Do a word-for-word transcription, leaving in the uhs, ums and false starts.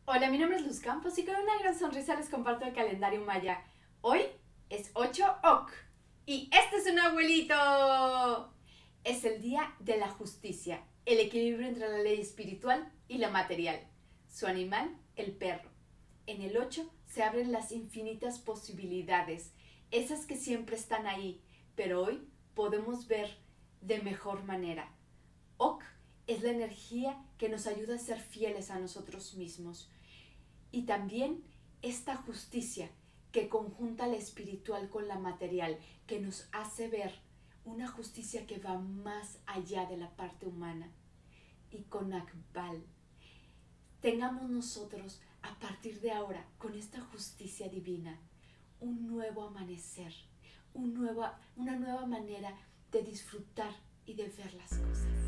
Hola, mi nombre es Luz Campos y con una gran sonrisa les comparto el calendario maya. Hoy es ocho Oc y este es un abuelito. Es el día de la justicia, el equilibrio entre la ley espiritual y la material. Su animal, el perro. En el ocho se abren las infinitas posibilidades, esas que siempre están ahí, pero hoy podemos ver de mejor manera. Oc es la energía que nos ayuda a ser fieles a nosotros mismos. Y también esta justicia que conjunta la espiritual con la material, que nos hace ver una justicia que va más allá de la parte humana. Y con Akbal, tengamos nosotros a partir de ahora, con esta justicia divina, un nuevo amanecer, un nueva, una nueva manera de disfrutar y de ver las cosas.